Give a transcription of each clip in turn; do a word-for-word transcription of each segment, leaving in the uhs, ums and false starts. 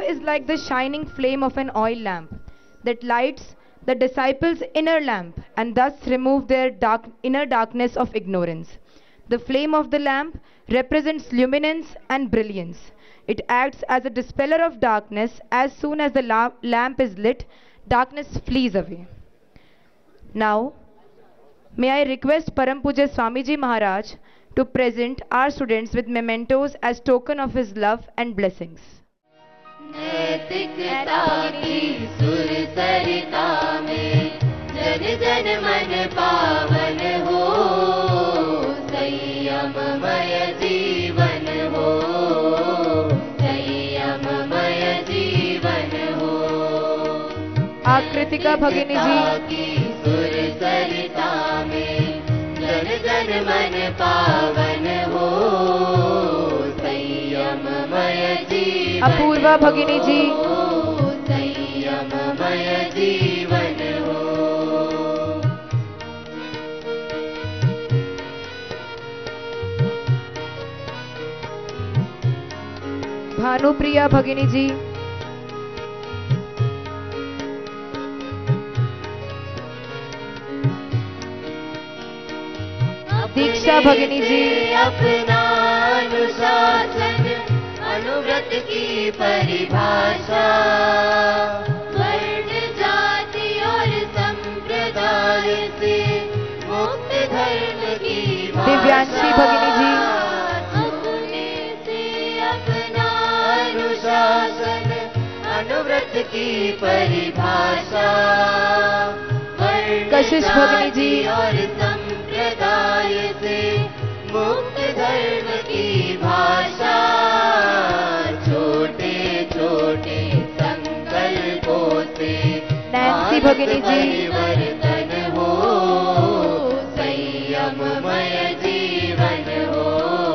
is like the shining flame of an oil lamp that lights the disciples' inner lamp and thus remove their dark, inner darkness of ignorance. The flame of the lamp represents luminance and brilliance. It acts as a dispeller of darkness. As soon as the la- lamp is lit, darkness flees away. Now, may I request Param Pujya Swamiji Maharaj to present our students with mementos as token of his love and blessings. नैतिकता की सुर सरिता में जन जन मन पावन हो, संयममय जीवन हो, संयममय जीवन हो। आकृतिका भगिनी जी की सुर सरिता में जन जन मन पावन हो, संयममय जीवन। अपूर्वा भगिनी जी संयममय जीवन हो। भानुप्रिया भगिनी जी, दीक्षा भगिनी जी, अपना अनुशासन अनुव्रत की परिभाषा, वर्ण जाति और संप्रदाय से मुक्त धर्म की भाषा। दिव्यांशी भगिनी जी, अपने से अपना अनुशासन अनुव्रत की परिभाषा, वर्ण कशिश भगिनी जी और संप्रदाय से मुक्त धर्म की भाषा, छोटे छोटे संकल्पों से नैन्सी भगिनी जी, परिवर्तन हो, संयममय जीवन हो,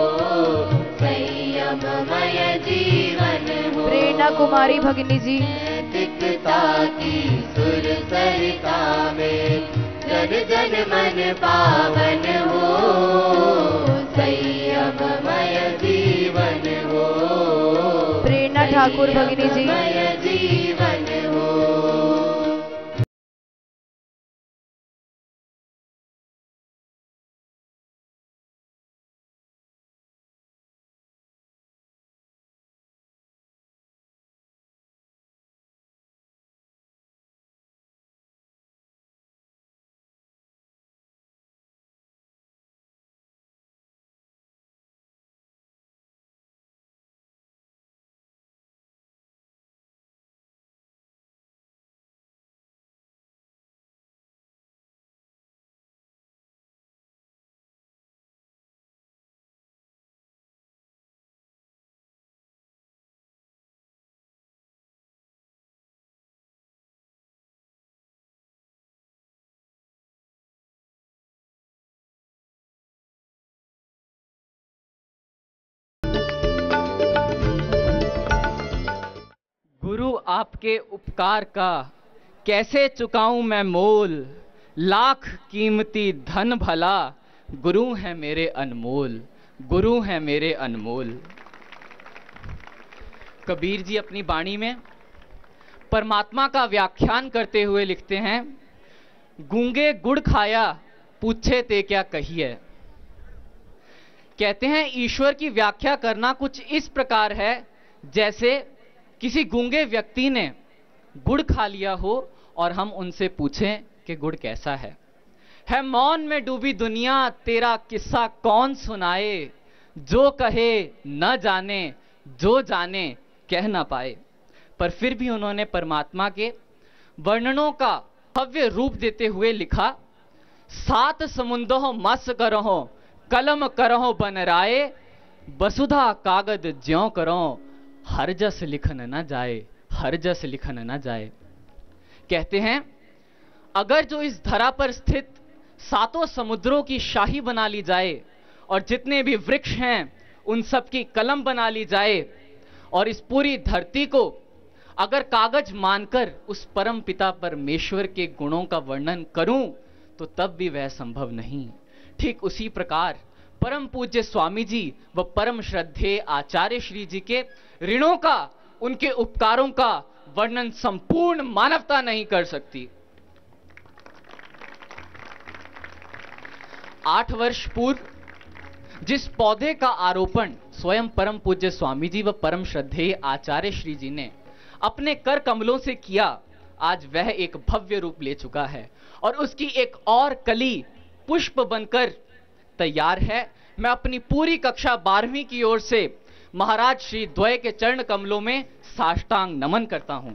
संयममय जीवन हो। प्रेरणा कुमारी भगिनी जी, नैतिकता की सुर सरिता में जन जन मन पावन हो, संयममय जीवन हो। प्रेरणा ठाकुर भगिनी जी, संयममय जीवन हो। गुरु आपके उपकार का कैसे चुकाऊं मैं मोल, लाख कीमती धन भला गुरु हैं मेरे अनमोल, गुरु हैं मेरे अनमोल। कबीर जी अपनी बाणी में परमात्मा का व्याख्यान करते हुए लिखते हैं, गूंगे गुड़ खाया पूछे ते क्या कहिए। कहते हैं ईश्वर की व्याख्या करना कुछ इस प्रकार है जैसे किसी गूंगे व्यक्ति ने गुड़ खा लिया हो और हम उनसे पूछें कि गुड़ कैसा है। है मौन में डूबी दुनिया तेरा किस्सा कौन सुनाए, जो कहे न जाने जो जाने कह ना पाए। पर फिर भी उन्होंने परमात्मा के वर्णनों का भव्य रूप देते हुए लिखा, सात समुंदों मस करहो कलम करहो बन राय, वसुधा कागद ज्यों करो हर जस लिखन न जाए, हर जस लिखन न जाए। कहते हैं अगर जो इस धरा पर स्थित सातों समुद्रों की शाही बना ली जाए और जितने भी वृक्ष हैं उन सब की कलम बना ली जाए और इस पूरी धरती को अगर कागज मानकर उस परम पिता परमेश्वर के गुणों का वर्णन करूं तो तब भी वह संभव नहीं। ठीक उसी प्रकार परम पूज्य स्वामी जी व परम श्रद्धेय आचार्य श्री जी के ऋणों का उनके उपकारों का वर्णन संपूर्ण मानवता नहीं कर सकती। आठ वर्ष पूर्व जिस पौधे का आरोपण स्वयं परम पूज्य स्वामी जी व परम श्रद्धेय आचार्य श्री जी ने अपने कर कमलों से किया, आज वह एक भव्य रूप ले चुका है और उसकी एक और कली पुष्प बनकर तैयार है। मैं अपनी पूरी कक्षा बारहवीं की ओर से महाराज श्री द्वय के चरण कमलों में साष्टांग नमन करता हूं।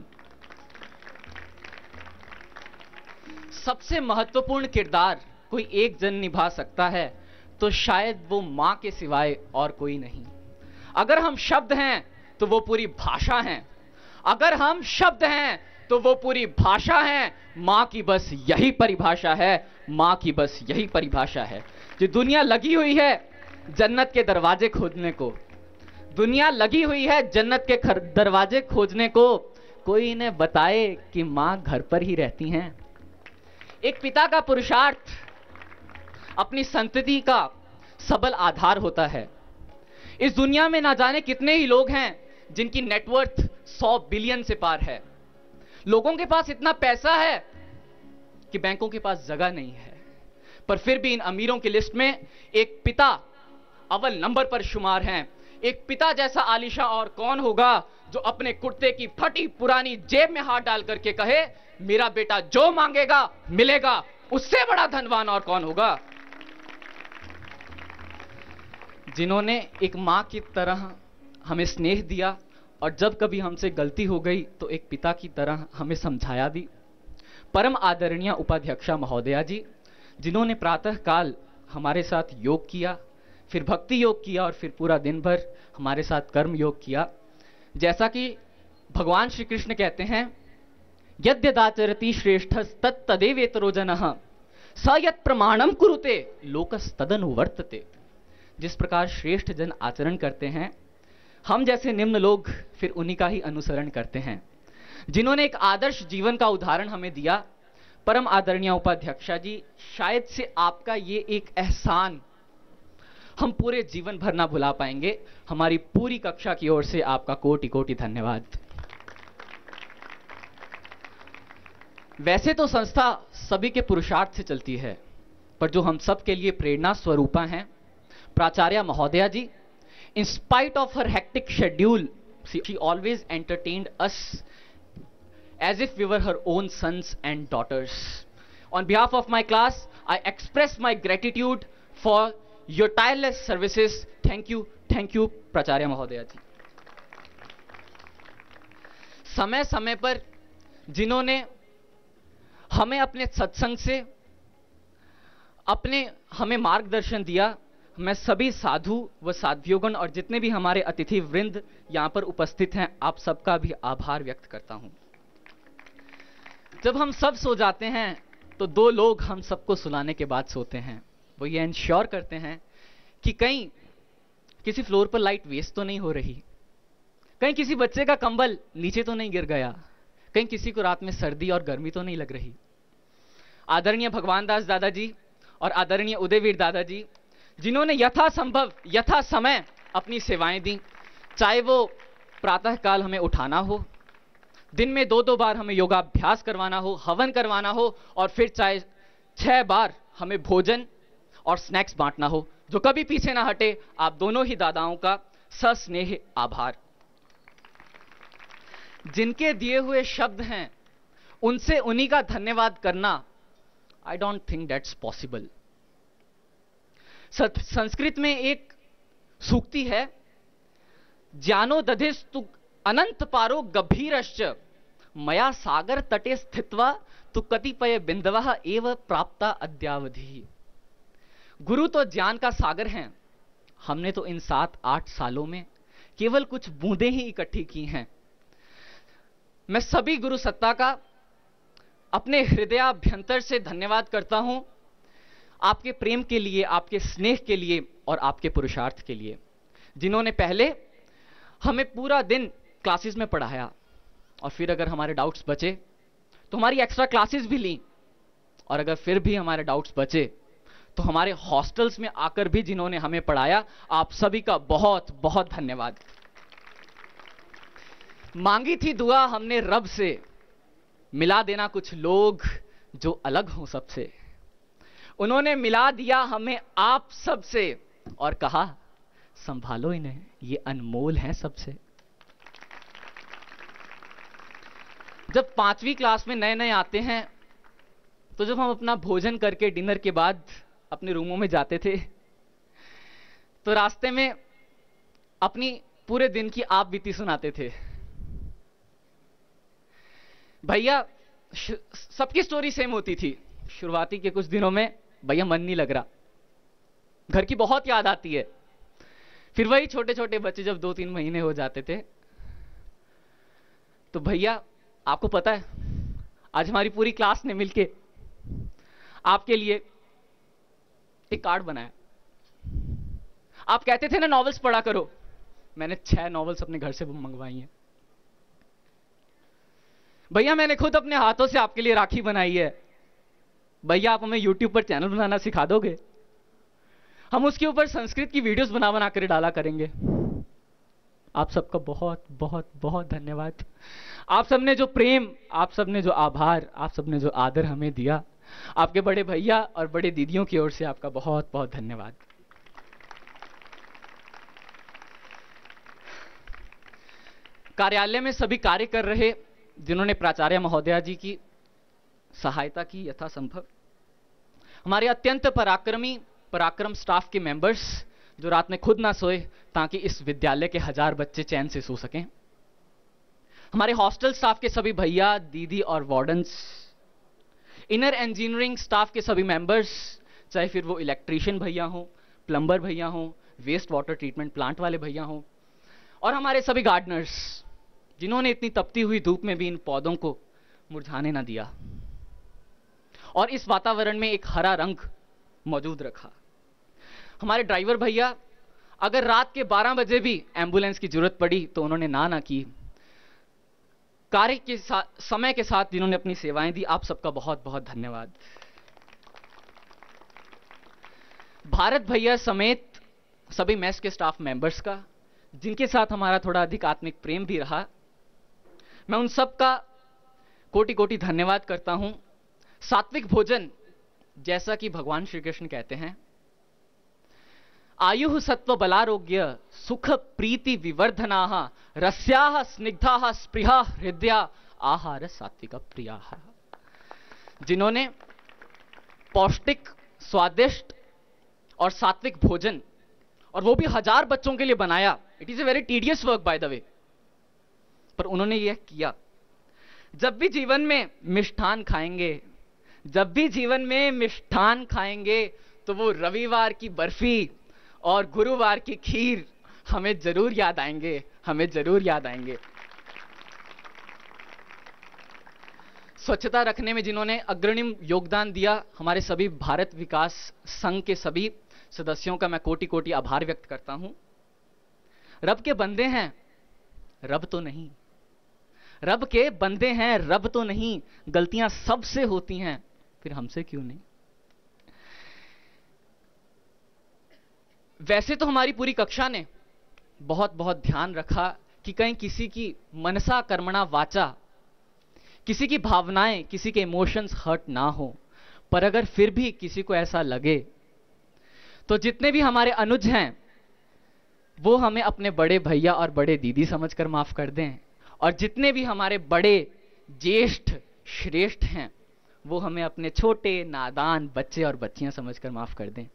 सबसे महत्वपूर्ण किरदार कोई एक जन निभा सकता है तो शायद वो मां के सिवाय और कोई नहीं। अगर हम शब्द हैं तो वो पूरी भाषा हैं, अगर हम शब्द हैं तो वो पूरी भाषा है। मां की बस यही परिभाषा है, मां की बस यही परिभाषा है। जो दुनिया लगी हुई है जन्नत के दरवाजे खोजने को, दुनिया लगी हुई है जन्नत के दरवाजे खोजने को, कोई इन्हें बताए कि मां घर पर ही रहती हैं। एक पिता का पुरुषार्थ अपनी संतति का सबल आधार होता है। इस दुनिया में ना जाने कितने ही लोग हैं जिनकी नेटवर्थ सौ बिलियन से पार है। लोगों के पास इतना पैसा है कि बैंकों के पास जगह नहीं है, पर फिर भी इन अमीरों की लिस्ट में एक पिता अव्वल नंबर पर शुमार हैं। एक पिता जैसा आलीशान और कौन होगा जो अपने कुर्ते की फटी पुरानी जेब में हाथ डाल करके कहे मेरा बेटा जो मांगेगा मिलेगा। उससे बड़ा धनवान और कौन होगा? जिन्होंने एक मां की तरह हमें स्नेह दिया और जब कभी हमसे गलती हो गई तो एक पिता की तरह हमें समझाया भी। परम आदरणीय उपाध्यक्षा महोदया जी, जिन्होंने प्रातः काल हमारे साथ योग किया, फिर भक्ति योग किया और फिर पूरा दिन भर हमारे साथ कर्म योग किया। जैसा कि भगवान श्री कृष्ण कहते हैं, यद्यदाचरति श्रेष्ठस् तत्तदेवेतरो जनः स यत् प्रमाणम कुरुते लोकस्तदनुवर्तते। जिस प्रकार श्रेष्ठ जन आचरण करते हैं, हम जैसे निम्न लोग फिर उन्हीं का ही अनुसरण करते हैं। जिन्होंने एक आदर्श जीवन का उदाहरण हमें दिया, परम आदरणीय उपाध्यक्षा जी, शायद से आपका ये एक एहसान हम पूरे जीवन भर ना भुला पाएंगे। हमारी पूरी कक्षा की ओर से आपका कोटि कोटि धन्यवाद। वैसे तो संस्था सभी के पुरुषार्थ से चलती है, पर जो हम सब के लिए प्रेरणा स्वरूपा हैं, प्राचार्य महोदया जी, in spite of her hectic schedule, she, she always entertained us as if we were her own sons and daughters. On behalf of my class, I express my gratitude for your tireless services. Thank you, thank you, प्राचार्य महोदया जी। समय समय पर जिन्होंने हमें अपने सत्संग से अपने हमें मार्गदर्शन दिया, मैं सभी साधु व साध्योगण और जितने भी हमारे अतिथि वृंद यहां पर उपस्थित हैं, आप सबका भी आभार व्यक्त करता हूं। जब हम सब सो जाते हैं तो दो लोग हम सबको सुलाने के बाद सोते हैं। वो ये इंश्योर करते हैं कि कहीं किसी फ्लोर पर लाइट वेस्ट तो नहीं हो रही, कहीं किसी बच्चे का कंबल नीचे तो नहीं गिर गया, कहीं किसी को रात में सर्दी और गर्मी तो नहीं लग रही। आदरणीय भगवान दास दादाजी और आदरणीय उदयवीर दादाजी, जिन्होंने यथासंभव यथा समय अपनी सेवाएं दी, चाहे वो प्रातःकाल हमें उठाना हो, दिन में दो दो बार हमें योगाभ्यास करवाना हो, हवन करवाना हो, और फिर चाहे छह बार हमें भोजन और स्नैक्स बांटना हो, जो कभी पीछे ना हटे। आप दोनों ही दादाओं का सस्नेह आभार। जिनके दिए हुए शब्द हैं उनसे उन्हीं का धन्यवाद करना, I don't think that's possible. Sanskrit में एक सूक्ति है, ज्ञानो दधिस्तु अनंत पारो गभीरश्च मया सागर तटे स्थित्वा तु कतिपय बिंदवः एव प्राप्ता अद्यावधि। गुरु तो ज्ञान का सागर हैं, हमने तो इन सात आठ सालों में केवल कुछ बूंदें ही इकट्ठी की हैं। मैं सभी गुरु सत्ता का अपने हृदयाभ्यंतर से धन्यवाद करता हूं, आपके प्रेम के लिए, आपके स्नेह के लिए और आपके पुरुषार्थ के लिए, जिन्होंने पहले हमें पूरा दिन क्लासेस में पढ़ाया और फिर अगर हमारे डाउट्स बचे तो हमारी एक्स्ट्रा क्लासेस भी ली, और अगर फिर भी हमारे डाउट्स बचे तो हमारे हॉस्टल्स में आकर भी जिन्होंने हमें पढ़ाया। आप सभी का बहुत बहुत धन्यवाद। मांगी थी दुआ हमने रब से, मिला देना कुछ लोग जो अलग हों सबसे। उन्होंने मिला दिया हमें आप सबसे और कहा संभालो इन्हें, ये अनमोल हैं सबसे। जब पांचवी क्लास में नए नए आते हैं तो जब हम अपना भोजन करके डिनर के बाद अपने रूमों में जाते थे तो रास्ते में अपनी पूरे दिन की आप बीती सुनाते थे। भैया सबकी स्टोरी सेम होती थी। शुरुआती के कुछ दिनों में भैया मन नहीं लग रहा, घर की बहुत याद आती है। फिर वही छोटे छोटे बच्चे जब दो तीन महीने हो जाते थे तो भैया आपको पता है आज हमारी पूरी क्लास ने मिलके आपके लिए एक कार्ड बनाया। आप कहते थे ना नॉवेल्स पढ़ा करो, मैंने छह नॉवेल्स अपने घर से मंगवाई हैं। भैया मैंने खुद अपने हाथों से आपके लिए राखी बनाई है। भैया आप हमें यूट्यूब पर चैनल बनाना सिखा दोगे, हम उसके ऊपर संस्कृत की वीडियोस बना बना कर डाला करेंगे। आप सबका बहुत बहुत बहुत धन्यवाद। आप सबने जो प्रेम, आप सबने जो आभार, आप सबने जो आदर हमें दिया, आपके बड़े भैया और बड़े दीदियों की ओर से आपका बहुत बहुत धन्यवाद। कार्यालय में सभी कार्य कर रहे जिन्होंने प्राचार्य महोदया जी की सहायता की यथासंभव, हमारे अत्यंत पराक्रमी पराक्रम स्टाफ के मेंबर्स जो रात में खुद ना सोए ताकि इस विद्यालय के हजार बच्चे चैन से सो सकें, हमारे हॉस्टल स्टाफ के सभी भैया दीदी और वार्डन्स, इनर इंजीनियरिंग स्टाफ के सभी मेंबर्स, चाहे फिर वो इलेक्ट्रीशियन भैया हो, प्लम्बर भैया हो, वेस्ट वाटर ट्रीटमेंट प्लांट वाले भैया हो, और हमारे सभी गार्डनर्स जिन्होंने इतनी तपती हुई धूप में भी इन पौधों को मुरझाने ना दिया और इस वातावरण में एक हरा रंग मौजूद रखा। हमारे ड्राइवर भैया, अगर रात के बारह बजे भी एम्बुलेंस की जरूरत पड़ी तो उन्होंने ना ना की। कार्य के साथ समय के साथ जिन्होंने अपनी सेवाएं दी, आप सबका बहुत बहुत धन्यवाद। भारत भैया समेत सभी मेस के स्टाफ मेंबर्स का, जिनके साथ हमारा थोड़ा अधिक आत्मिक प्रेम भी रहा, मैं उन सब का कोटि कोटि धन्यवाद करता हूं। सात्विक भोजन, जैसा कि भगवान श्री कृष्ण कहते हैं, आयु सत्व बलारोग्य सुख प्रीति विवर्धनाः रस्याः स्निग्धाः स्पृहा हृदया आहार सात्विक प्रियाः। जिन्होंने पौष्टिक, स्वादिष्ट और सात्विक भोजन, और वो भी हजार बच्चों के लिए बनाया। It is a very tedious work by the way, पर उन्होंने यह किया। जब भी जीवन में मिष्ठान खाएंगे, जब भी जीवन में मिष्ठान खाएंगे तो वो रविवार की बर्फी और गुरुवार की खीर हमें जरूर याद आएंगे, हमें जरूर याद आएंगे। स्वच्छता रखने में जिन्होंने अग्रणी योगदान दिया, हमारे सभी भारत विकास संघ के सभी सदस्यों का मैं कोटि कोटि आभार व्यक्त करता हूं। रब के बंदे हैं, रब तो नहीं। रब के बंदे हैं, रब तो नहीं। गलतियां सबसे होती हैं, फिर हमसे क्यों नहीं। वैसे तो हमारी पूरी कक्षा ने बहुत बहुत ध्यान रखा कि कहीं किसी की मनसा कर्मणा वाचा, किसी की भावनाएं, किसी के इमोशंस हर्ट ना हो। पर अगर फिर भी किसी को ऐसा लगे तो जितने भी हमारे अनुज हैं वो हमें अपने बड़े भैया और बड़े दीदी समझकर माफ कर दें, और जितने भी हमारे बड़े ज्येष्ठ श्रेष्ठ हैं वो हमें अपने छोटे नादान बच्चे और बच्चियां समझकर माफ कर दें।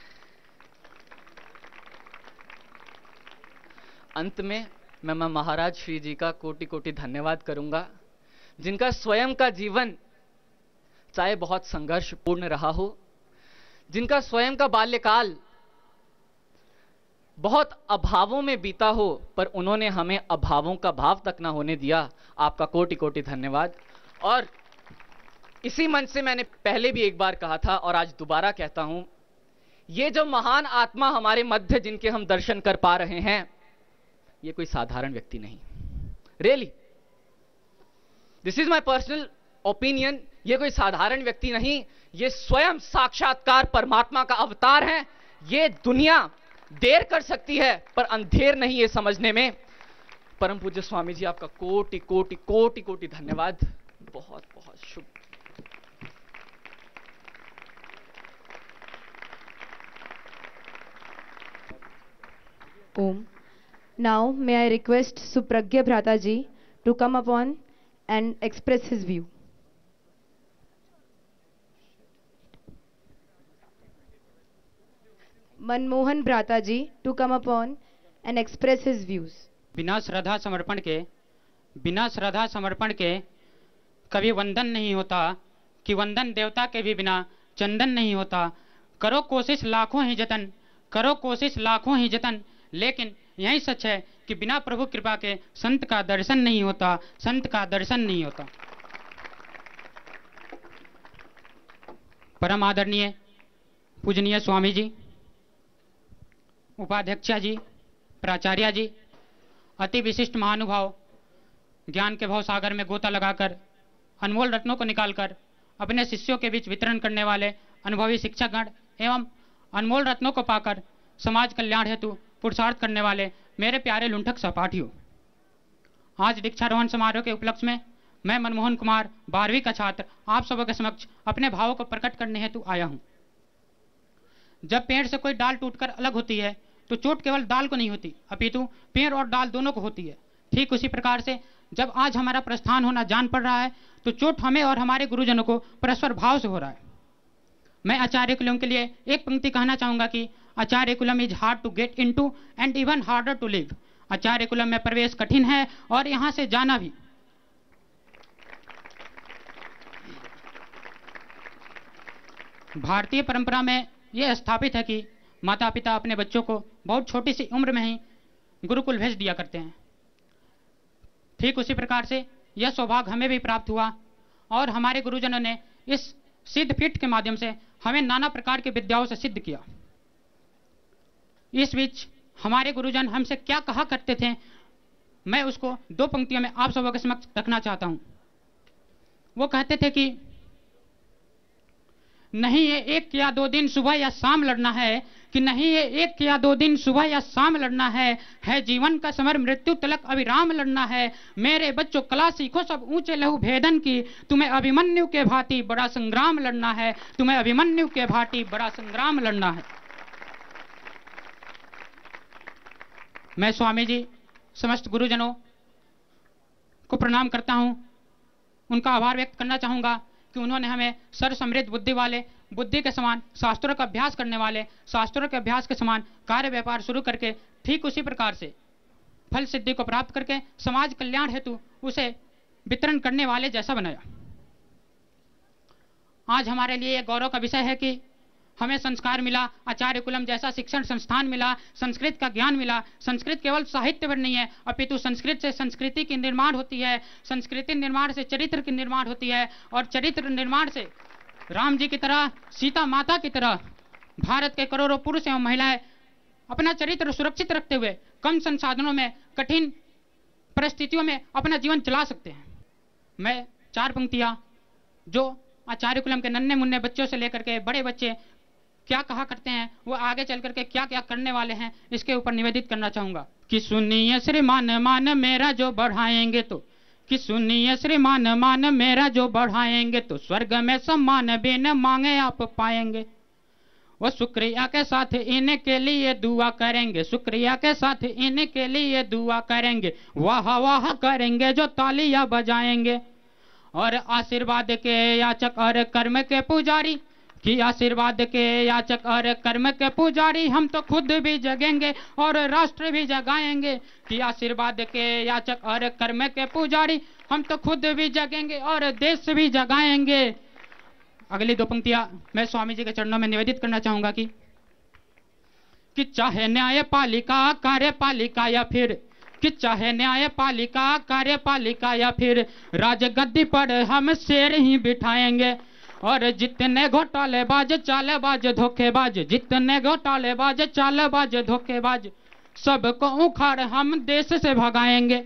अंत में मैं मैं महाराज श्री जी का कोटि कोटि धन्यवाद करूंगा, जिनका स्वयं का जीवन चाहे बहुत संघर्षपूर्ण रहा हो, जिनका स्वयं का बाल्यकाल बहुत अभावों में बीता हो, पर उन्होंने हमें अभावों का भाव तक ना होने दिया। आपका कोटि कोटि धन्यवाद। और इसी मंच से मैंने पहले भी एक बार कहा था और आज दोबारा कहता हूं, ये जो महान आत्मा हमारे मध्य जिनके हम दर्शन कर पा रहे हैं, ये कोई साधारण व्यक्ति नहीं। Really, this is my personal opinion. ये कोई साधारण व्यक्ति नहीं, ये स्वयं साक्षात्कार परमात्मा का अवतार है। ये दुनिया देर कर सकती है पर अंधेर नहीं ये समझने में, परम पूज्य स्वामी जी, आपका कोटि कोटि कोटि कोटि धन्यवाद। बहुत बहुत शुभ। Om. Now may I request Supragya Bhrata ji to come upon and express his view. Manmohan Bhrata ji to come upon and express his views. बिना श्रद्धा समर्पण के बिना श्रद्धा समर्पण के कभी वंदन नहीं होता, कि वंदन देवता के भी बिना चंदन नहीं होता। करो कोशिश लाखों ही जतन, करो कोशिश लाखों ही जतन, लेकिन यही सच है कि बिना प्रभु कृपा के संत का दर्शन नहीं होता, संत का दर्शन नहीं होता। परम आदरणीय पूजनीय स्वामी जी, उपाध्यक्षा जी, प्राचार्य जी, अति विशिष्ट महानुभाव, ज्ञान के भाव सागर में गोता लगाकर अनमोल रत्नों को निकालकर अपने शिष्यों के बीच वितरण करने वाले अनुभवी शिक्षकगण एवं अनमोल रत्नों को पाकर समाज कल्याण हेतु पुरुषार्थ करने वाले मेरे प्यारे लुंठक सहपाठियों, आज दीक्षारोहण समारोह के उपलक्ष्य में मैं मनमोहन कुमार, बारहवीं का छात्र, आप सबों के समक्ष अपने भावों को प्रकट करने हेतु आया हूं। जब पेड़ से कोई डाल टूटकर अलग होती है तो चोट केवल डाल को नहीं होती, अपितु पेड़ और डाल दोनों को होती है। ठीक उसी प्रकार से जब आज हमारा प्रस्थान होना जान पड़ रहा है तो चोट हमें और हमारे गुरुजनों को परस्पर भाव से हो रहा है। मैं आचार्य कुलम के लिए एक पंक्ति कहना चाहूंगा कि Acharyakulam is hard to get into and even harder to live. Acharyakulam में प्रवेश कठिन है और यहां से जाना भी। भारतीय परंपरा में यह स्थापित है कि माता पिता अपने बच्चों को बहुत छोटी सी उम्र में ही गुरुकुल भेज दिया करते हैं। ठीक उसी प्रकार से यह सौभाग्य हमें भी प्राप्त हुआ और हमारे गुरुजनों ने इस सिद्ध पीठ के माध्यम से हमें नाना प्रकार की विद्याओं से सिद्ध किया। इस बीच हमारे गुरुजन हमसे क्या कहा करते थे, मैं उसको दो पंक्तियों में आप सबों के समक्ष रखना चाहता हूं। वो कहते थे कि नहीं ये एक या दो दिन सुबह या शाम लड़ना है, कि नहीं ये एक या दो दिन सुबह या शाम लड़ना है, है जीवन का समर मृत्यु तलक अविराम लड़ना है। मेरे बच्चों कला सीखो सब ऊंचे लहू भेदन की, तुम्हें अभिमन्यु के भांति बड़ा संग्राम लड़ना है, तुम्हें अभिमन्यु के भांति बड़ा संग्राम लड़ना है। मैं स्वामी जी समस्त गुरुजनों को प्रणाम करता हूं, उनका आभार व्यक्त करना चाहूंगा कि उन्होंने हमें सर्व समृद्ध बुद्धि वाले, बुद्धि के समान शास्त्रों का अभ्यास करने वाले, शास्त्रों के अभ्यास के समान कार्य व्यापार शुरू करके ठीक उसी प्रकार से फल सिद्धि को प्राप्त करके समाज कल्याण हेतु उसे वितरण करने वाले जैसा बनाया। आज हमारे लिए यह गौरव का विषय है कि हमें संस्कार मिला, आचार्य कुलम जैसा शिक्षण संस्थान मिला, संस्कृत का ज्ञान मिला। संस्कृत केवल साहित्य पर नहीं है, अपितु संस्कृत से संस्कृति की निर्माण होती है, संस्कृति निर्माण से चरित्र की निर्माण होती है, और चरित्र निर्माण से राम जी की तरह, सीता माता की तरह भारत के करोड़ों पुरुष एवं महिलाएं अपना चरित्र सुरक्षित रखते हुए कम संसाधनों में, कठिन परिस्थितियों में अपना जीवन चला सकते हैं। मैं चार पंक्तियां जो आचार्य कुलम के नन्हे मुन्ने बच्चों से लेकर के बड़े बच्चे क्या कहा करते हैं, वो आगे चल करके क्या क्या करने वाले हैं, इसके ऊपर निवेदित करना चाहूंगा कि सुनिए श्रीमान मान मेरा जो बढ़ाएंगे तो, कि सुनिए श्रीमान मान मेरा जो बढ़ाएंगे तो स्वर्ग में सम्मान बिन मांगे आप पाएंगे। वो शुक्रिया के साथ इनके लिए दुआ करेंगे, शुक्रिया के साथ इनके लिए दुआ करेंगे, वाह वाह करेंगे जो तालियां बजाएंगे। और आशीर्वाद के याचक और कर्म के पुजारी, कि आशीर्वाद के याचक और कर्म के पुजारी, हम तो खुद भी जगेंगे और राष्ट्र भी जगाएंगे। कि आशीर्वाद के याचक और कर्म के पुजारी, हम तो खुद भी जगेंगे और देश भी जगाएंगे। अगली दो पंक्तियां मैं स्वामी जी के चरणों में निवेदित करना चाहूंगा कि कि चाहे न्यायपालिका कार्यपालिका या फिर कि चाहे न्यायपालिका कार्यपालिका या फिर राजगद्दी पर हम शेर ही बिठाएंगे। और जितने घोटालेबाज चालेबाज धोखेबाज, जितने घोटालेबाज चालेबाज धोखेबाज, सबको उखाड़ हम देश से भगाएंगे।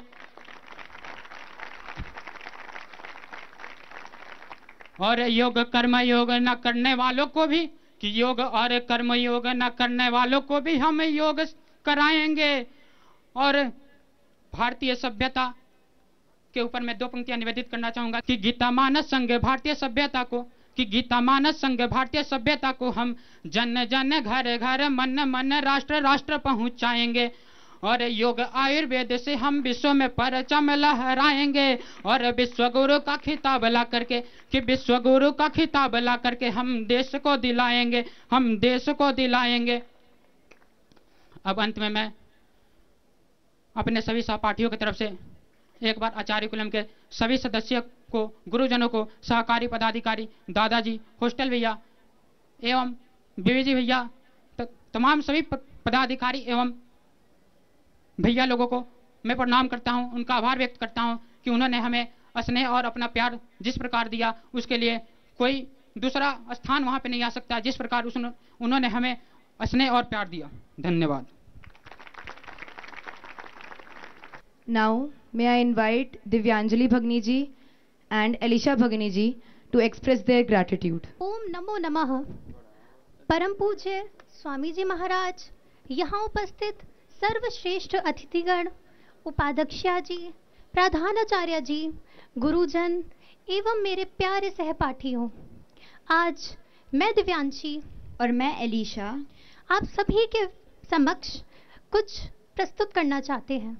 और योग कर्म योग न करने वालों को भी, कि योग और कर्म योग न करने वालों को भी हम योग कराएंगे। और भारतीय सभ्यता के ऊपर मैं दो पंक्तियां निवेदित करना चाहूंगा कि गीता मानस संघ भारतीय सभ्यता को कि गीता मानस संघ भारतीय सभ्यता को हम जन जन घर घर मन मन राष्ट्र राष्ट्र पहुंचाएंगे और योग आयुर्वेद से हम विश्व में परचम लहराएंगे और विश्व गुरु का खिताब ला करके कि विश्व गुरु का खिताब ला करके हम देश को दिलाएंगे हम देश को दिलाएंगे। अब अंत में मैं अपने सभी सहपाठियों की तरफ से एक बार आचार्य कुलम के सभी सदस्यों को, गुरुजनों को, सहकारी पदाधिकारी, दादाजी, हॉस्टल भैया एवं बीवीजी भैया, तमाम सभी पदाधिकारी एवं भैया लोगों को मैं प्रणाम करता हूं, उनका आभार व्यक्त करता हूं कि उन्होंने हमें स्नेह और अपना प्यार जिस प्रकार दिया उसके लिए कोई दूसरा स्थान वहां पे नहीं आ सकता जिस प्रकार उस उन्होंने हमें स्नेह और प्यार दिया। धन्यवाद। Now, may I invite Divyanjali Bhagni ji and Alisha Bhagni ji to express their gratitude. ओम नमो नमः। परम पूज्य स्वामी जी महाराज, यहाँ उपस्थित सर्वश्रेष्ठ अतिथिगण, उपाध्यक्षा जी, प्रधानाचार्य जी, गुरुजन एवं मेरे प्यारे सहपाठियों, आज मैं दिव्यांशी और मैं एलिशा आप सभी के समक्ष कुछ प्रस्तुत करना चाहते हैं।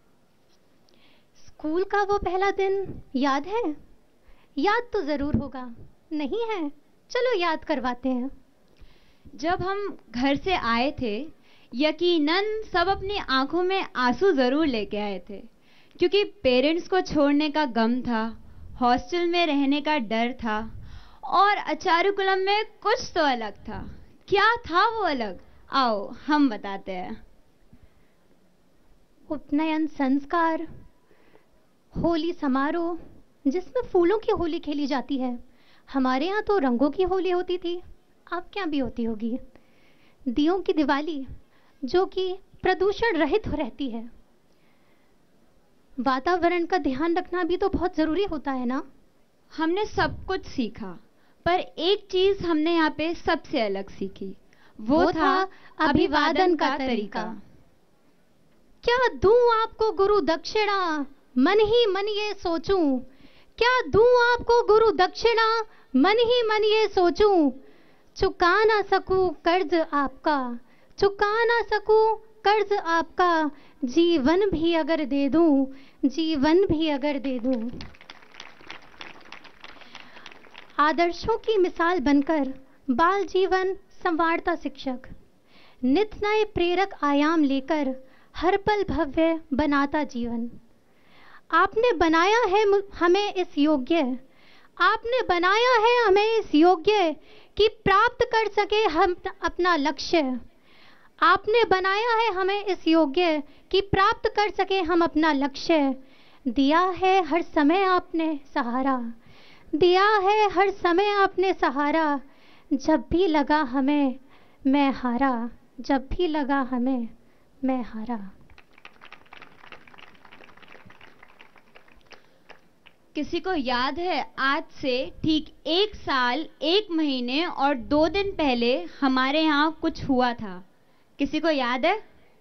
स्कूल का वो पहला दिन याद है? याद तो जरूर होगा, नहीं है? चलो याद करवाते हैं। जब हम घर से आए थे, यकीनन सब अपनी आंखों में आंसू जरूर लेके आए थे, क्योंकि पेरेंट्स को छोड़ने का गम था, हॉस्टल में रहने का डर था और आचार्यकुलम में कुछ तो अलग था। क्या था वो अलग? आओ हम बताते हैं। उपनयन संस्कार, होली समारोह जिसमें फूलों की होली खेली जाती है। हमारे यहाँ तो रंगों की होली होती थी, आपके यहाँ भी होती होगी। दियों की दिवाली जो कि प्रदूषण रहित रहती है। वातावरण का ध्यान रखना भी तो बहुत जरूरी होता है ना। हमने सब कुछ सीखा, पर एक चीज हमने यहाँ पे सबसे अलग सीखी, वो, वो था अभिवादन का तरीका। क्या दूं आपको गुरु दक्षिणा, मन ही मन ये सोचूं। क्या दूं आपको गुरु दक्षिणा, मन ही मन ये सोचूं। चुका ना सकूं कर्ज आपका, चुका ना सकूं कर्ज आपका। जीवन भी अगर दे दूं, जीवन भी अगर दे दूं। आदर्शों की मिसाल बनकर बाल जीवन संवारता शिक्षक, नित नए प्रेरक आयाम लेकर हर पल भव्य बनाता जीवन। आपने बनाया है हमें इस योग्य, आपने बनाया है हमें इस योग्य कि प्राप्त कर सके हम अपना लक्ष्य। आपने बनाया है हमें इस योग्य कि प्राप्त कर सके हम अपना लक्ष्य। दिया है हर समय आपने सहारा, दिया है हर समय आपने सहारा। जब भी लगा हमें मैं हारा, जब भी लगा हमें मैं हारा। किसी को याद है आज से ठीक एक साल एक महीने और दो दिन पहले हमारे यहाँ कुछ हुआ था? किसी को याद है?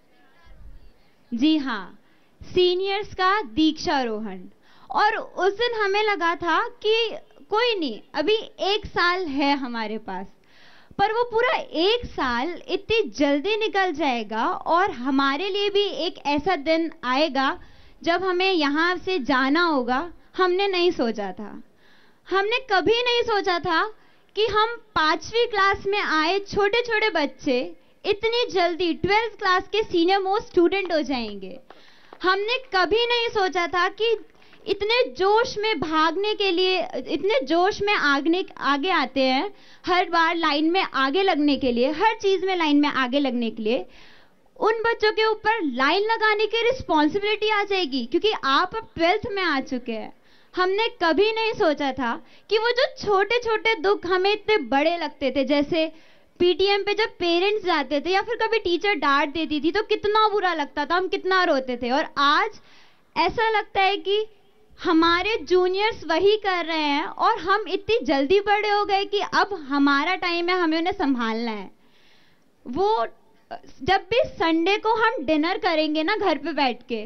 जी हाँ, सीनियर्स का दीक्षारोहण। और उस दिन हमें लगा था कि कोई नहीं, अभी एक साल है हमारे पास, पर वो पूरा एक साल इतनी जल्दी निकल जाएगा और हमारे लिए भी एक ऐसा दिन आएगा जब हमें यहाँ से जाना होगा। हमने नहीं सोचा था, हमने कभी नहीं सोचा था कि हम पांचवी क्लास में आए छोटे छोटे बच्चे इतनी जल्दी ट्वेल्थ क्लास के सीनियर मोस्ट स्टूडेंट हो जाएंगे। हमने कभी नहीं सोचा था कि इतने जोश में भागने के लिए, इतने जोश में आगने आगे आते हैं, हर बार लाइन में आगे लगने के लिए, हर चीज में लाइन में आगे लगने के लिए। उन बच्चों के ऊपर लाइन लगाने की रिस्पॉन्सिबिलिटी आ जाएगी, क्योंकि आप अब ट्वेल्थ में आ चुके हैं। हमने कभी नहीं सोचा था कि वो जो छोटे छोटे दुख हमें इतने बड़े लगते थे, जैसे पीटीएम पे जब पेरेंट्स जाते थे या फिर कभी टीचर डांट देती थी तो कितना बुरा लगता था, हम कितना रोते थे। और आज ऐसा लगता है कि हमारे जूनियर्स वही कर रहे हैं और हम इतनी जल्दी बड़े हो गए कि अब हमारा टाइम है, हमें उन्हें संभालना है। वो जब भी संडे को हम डिनर करेंगे ना घर पे बैठ के,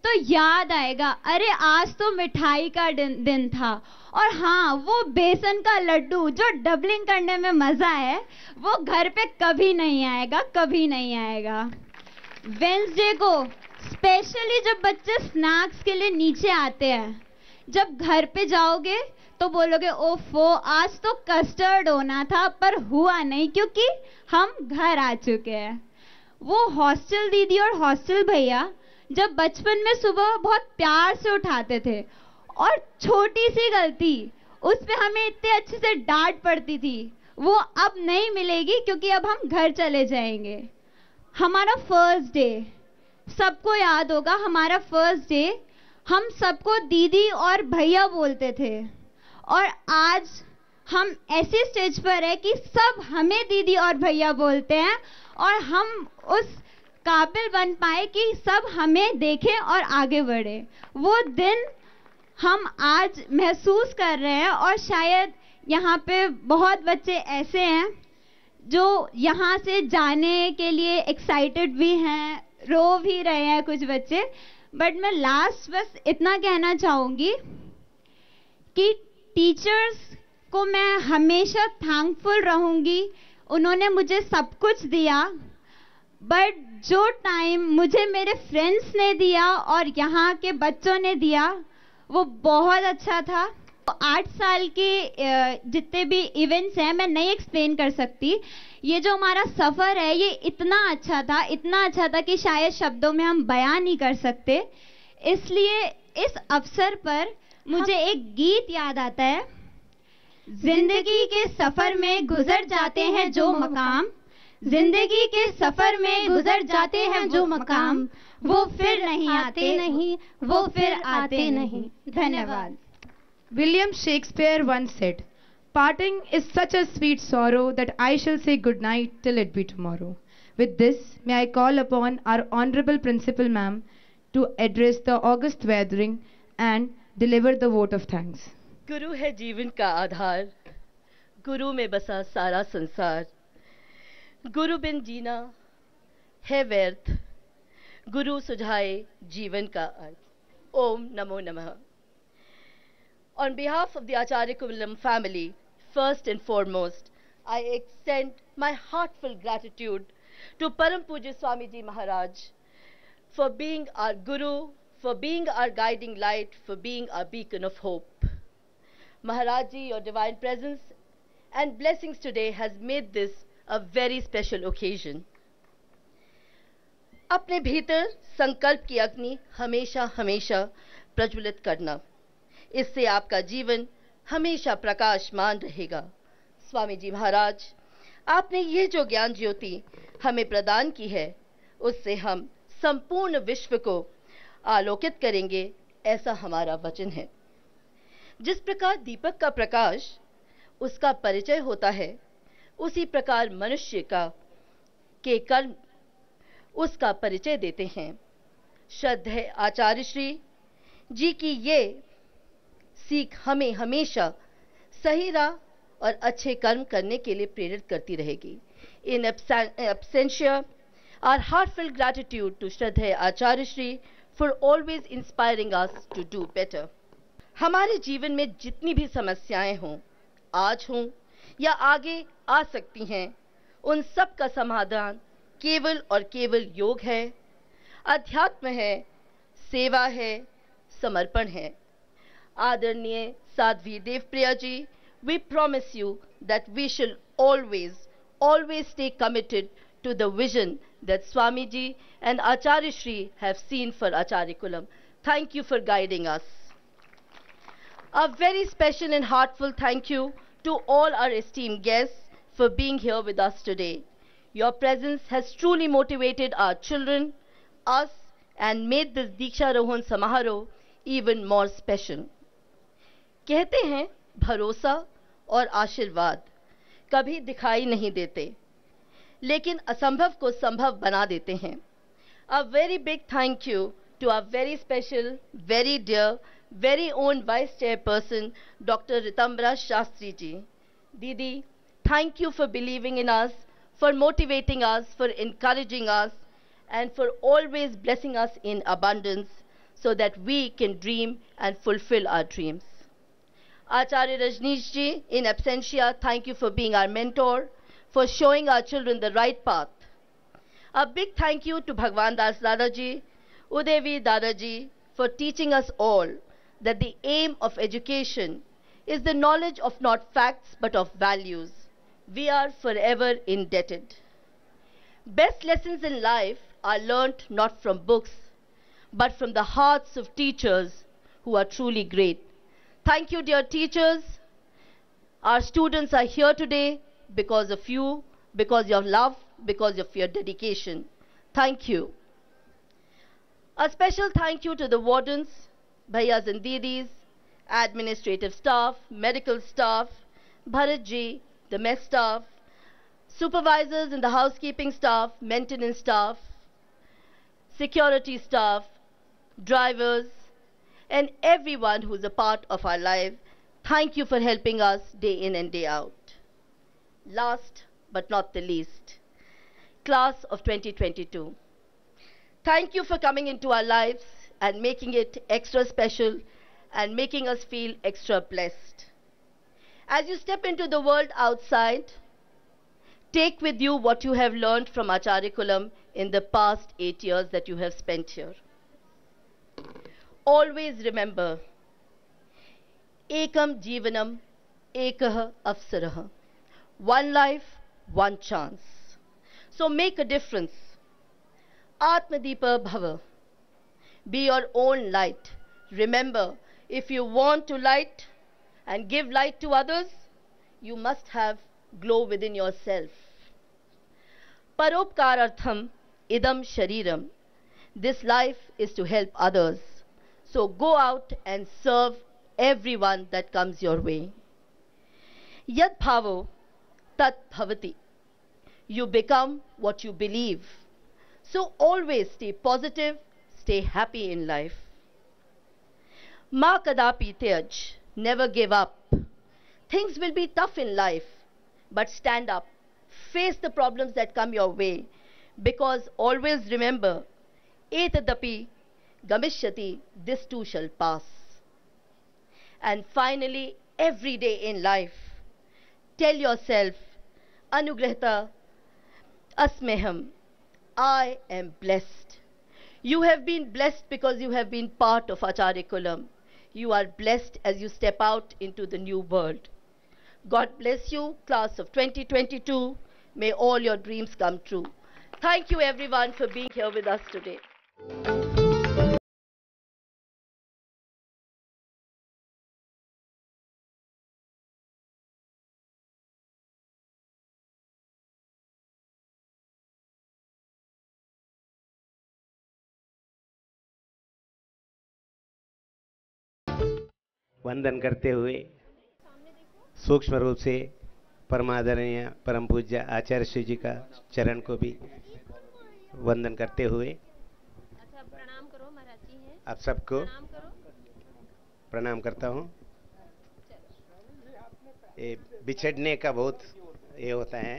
तो याद आएगा, अरे आज तो मिठाई का दिन, दिन था। और हाँ, वो बेसन का लड्डू जो डबलिंग करने में मजा है, वो घर पे कभी नहीं आएगा, कभी नहीं आएगा। वेंसडे को स्पेशली जब बच्चे स्नैक्स के लिए नीचे आते हैं, जब घर पे जाओगे तो बोलोगे ओफो आज तो कस्टर्ड होना था पर हुआ नहीं क्योंकि हम घर आ चुके हैं। वो हॉस्टल दीदी और हॉस्टल भैया जब बचपन में सुबह बहुत प्यार से उठाते थे और छोटी सी गलती उस पे हमें इतने अच्छे से डांट पड़ती थी, वो अब नहीं मिलेगी क्योंकि अब हम घर चले जाएंगे। हमारा फर्स्ट डे सबको याद होगा, हमारा फर्स्ट डे हम सबको दीदी और भैया बोलते थे और आज हम ऐसे स्टेज पर है कि सब हमें दीदी और भैया बोलते हैं और हम उस काबिल बन पाए कि सब हमें देखें और आगे बढ़े। वो दिन हम आज महसूस कर रहे हैं और शायद यहाँ पे बहुत बच्चे ऐसे हैं जो यहाँ से जाने के लिए एक्साइटेड भी हैं, रो भी रहे हैं कुछ बच्चे। बट मैं लास्ट बस इतना कहना चाहूँगी कि टीचर्स को मैं हमेशा थैंकफुल रहूँगी, उन्होंने मुझे सब कुछ दिया। बट जो टाइम मुझे मेरे फ्रेंड्स ने दिया और यहाँ के बच्चों ने दिया वो बहुत अच्छा था। आठ साल के जितने भी इवेंट्स हैं मैं नहीं एक्सप्लेन कर सकती। ये जो हमारा सफ़र है ये इतना अच्छा था, इतना अच्छा था कि शायद शब्दों में हम बयान नहीं कर सकते। इसलिए इस अवसर पर मुझे एक गीत याद आता है, जिंदगी के सफ़र में गुजर जाते हैं जो मकाम, जिंदगी के सफर में गुजर जाते हैं जो मकाम, वो फिर नहीं आते नहीं, वो फिर आते नहीं। धन्यवाद। William Shakespeare once said, "Parting is such a sweet sorrow that I shall say good night till it be tomorrow." With this, may I call upon our Honorable Principal Ma'am to address the august gathering and deliver the vote of thanks. गुरु है जीवन का आधार, गुरु में बसा सारा संसार, गुरु बिन जीना है व्यर्थ, गुरु सुझाए जीवन का अर्थ। ओम नमो नमः। On behalf of the Acharya Kuvalam family, first and foremost, I extend my heartfelt gratitude to Param Pujya Swamiji Maharaj for being our Guru, for being our guiding light, for being our beacon of hope. Maharaj Ji, your divine presence and blessings today has made this a very special occasion. अपने भीतर संकल्प की अग्नि हमेशा हमेशा प्रज्वलित करना, इससे आपका जीवन हमेशा प्रकाशमान रहेगा। स्वामी जी महाराज, आपने ये जो ज्ञान ज्योति हमें प्रदान की है, उससे हम संपूर्ण विश्व को आलोकित करेंगे, ऐसा हमारा वचन है। जिस प्रकार दीपक का प्रकाश उसका परिचय होता है, उसी प्रकार मनुष्य का के कर्म उसका परिचय देते हैं। श्रद्धेय आचार्य श्री जी की ये सीख हमें हमेशा सही राह और अच्छे कर्म करने के लिए प्रेरित करती रहेगी। इन absentia, our heartfelt gratitude to श्रद्धेय आचार्य Shri for always inspiring us to do better. हमारे जीवन में जितनी भी समस्याएं हों, आज हों या आगे आ सकती हैं, उन सब का समाधान केवल और केवल योग है, अध्यात्म है, सेवा है, समर्पण है। आदरणीय साध्वी देवप्रिया जी, we promise you that we shall always, always stay committed to the vision that Swamiji and Acharya Shri have seen for Acharya Kulam. Thank you for guiding us. A very special and heartfelt thank you to all our esteemed guests for being here with us today. Your presence has truly motivated our children, us, and made this Diksha Rohan Samaharo even more special. कहते हैं भरोसा और आशीर्वाद कभी दिखाई नहीं देते, लेकिन असंभव को संभव बना देते हैं। A very big thank you to our very special, very dear, very own Vice Chairperson, Doctor Ritambra Shastri ji. Didi, thank you for believing in us, for motivating us, for encouraging us, and for always blessing us in abundance. so that we can dream and fulfill our dreams. Acharya Rajneesh ji, in absentia, thank you for being our mentor, for showing our children the right path. A big thank you to Bhagwan Das Dada ji, Udevi Dada ji, for teaching us all that the aim of education is the knowledge of not facts but of values. We are forever indebted. Best lessons in life are learnt not from books, but from the hearts of teachers who are truly great. Thank you, dear teachers. Our students are here today because of you, because of your love, because of your dedication. Thank you. A special thank you to the wardens, bhaiyas and didis, administrative staff, medical staff, Bharat ji, the mess staff, supervisors in the housekeeping staff, maintenance staff, security staff, drivers, and everyone who's a part of our life. Thank you for helping us day in and day out. Last but not the least, class of twenty twenty-two. Thank you for coming into our lives and making it extra special and making us feel extra blessed. As you step into the world outside, take with you what you have learned from Acharya Kulam in the past eight years that you have spent here. Always remember, Ekam Jivanam, Ekah Avsarah. One life, one chance. So make a difference. Atmadipa Bhava. Be your own light. Remember, if you want to light and give light to others, you must have glow within yourself. Paropkarartham idam shariram. This life is to help others. So go out and serve everyone that comes your way. Yad bhavo tat bhavati. You become what you believe. So always stay positive, stay happy in life. Ma kadapi tyaj. Never give up. Things will be tough in life, but stand up. Face the problems that come your way, because always remember, etadapi gamishyati, this too shall pass. And finally, every day in life, tell yourself, anugrahta asmeham, I am blessed. You have been blessed because you have been part of Acharya Kulam. You are blessed as you step out into the new world. God bless you, class of twenty twenty-two. May all your dreams come true. Thank you everyone for being here with us today. वंदन करते हुए सूक्ष्म रूप से परमादरणीय परम पूज्य आचार्य श्री जी का चरण को भी वंदन करते हुए अच्छा प्रणाम करो, महाराज जी हैं आप सबको प्रणाम करो। प्रणाम करता हूँ। ये बिछड़ने का बहुत ये होता है,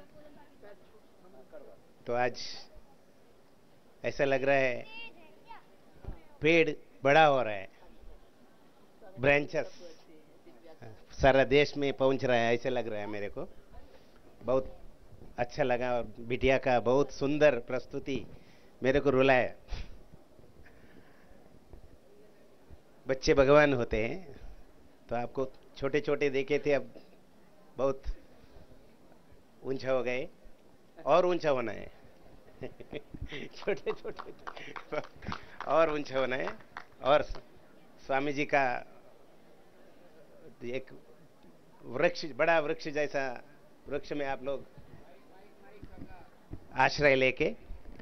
तो आज ऐसा लग रहा है पेड़ बड़ा हो रहा है, ब्रांचेस सारा देश में पहुंच रहा है, ऐसे लग रहा है मेरे को। बहुत अच्छा लगा और बिटिया का बहुत सुंदर प्रस्तुति मेरे को रुलाया। बच्चे भगवान होते हैं, तो आपको छोटे छोटे देखे थे, अब बहुत ऊंचा हो गए और ऊंचा होना है। छोटे छोटे और ऊंचा होना है। और स्वामी जी का एक वृक्ष, बड़ा वृक्ष जैसा वृक्ष में आप लोग आश्रय लेके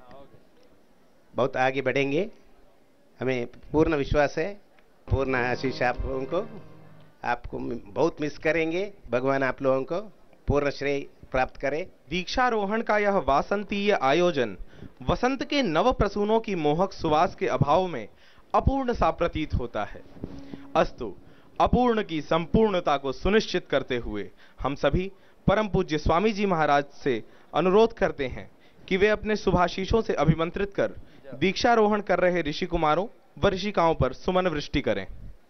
बहुत आगे बढ़ेंगे, हमें पूर्ण विश्वास है। पूर्ण आशीष आप लोगों को, आपको बहुत मिस करेंगे। भगवान आप लोगों को पूर्ण श्रेय प्राप्त करे। दीक्षारोहण का यह वासंतीय आयोजन वसंत के नव प्रसूनों की मोहक सुवास के अभाव में अपूर्ण सा प्रतीत होता है। अस्तु, अपूर्ण की संपूर्णता को सुनिश्चित करते हुए हम सभी परम पूज्य स्वामी जी महाराज से अनुरोध करते हैं कि वे अपने शुभाशीषों से अभिमंत्रित कर दीक्षारोहण कर रहे ऋषि कुमारों वर्षिकाओं पर सुमन वृष्टि करें।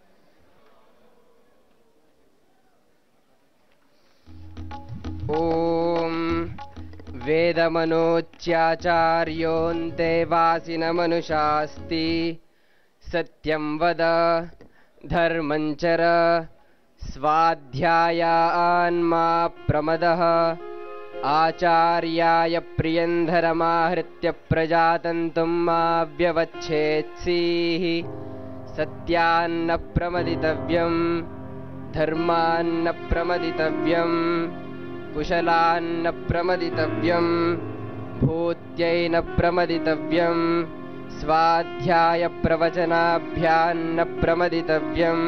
ओम वेदमनोच्याचार्योऽन्ते वासिनमनुषास्ति सत्यं वद धर्मं चर स्वाध्यायान्मा प्रमदः आचार्याय प्रियन्धरमाहृत्य प्रजातन्तुं मा व्यवच्छेत्सीः सत्यान्न प्रमदितव्यं धर्मान्न प्रमदितव्यं कुशलान्न प्रमदितव्यं भूत्यैन प्रमदितव्यं स्वाध्याय प्रवचनाभ्यान्न प्रमदितव्यं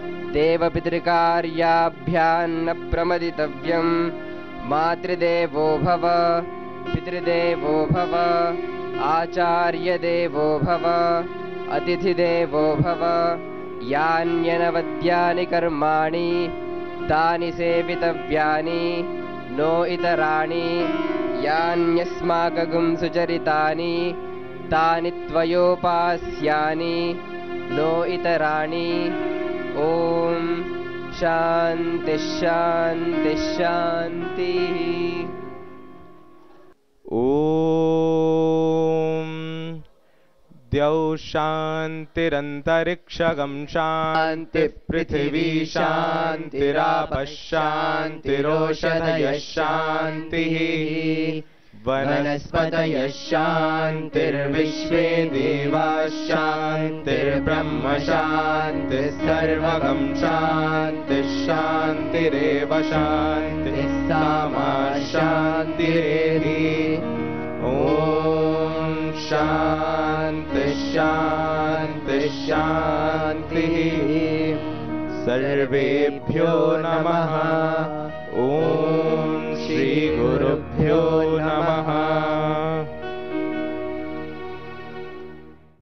देवपितृकार्याभ्यान्न प्रमदितव्यं मातृदेवो भव पितृदेवो भव आचार्यदेवो भव अतिथिदेवो भव यान्यनवद्यानि कर्माणि तानि सेवितव्यानि नो इतराणि यान्यस्माकं सुचरितानि तानि त्वयोपास्यानि नो इतराणि। ओम शांति शांति शांति। ओम द्यौ शान्तिरन्तरिक्षगं शान्ति पृथिवी शान्तिरापः शान्तिरोषधयः शान्तिः वनस्पतयः शान्तिर्विश्वे देवाः शान्तिर्ब्रह्म शान्तिः सर्वगं शान्तिः शान्तिरेव शान्तिः सामा शान्तिरेधि। ॐ शान्ति शान्ति शान्तिः। सर्वेभ्यो नमः। ॐ श्री गुरुभ्यो नमः।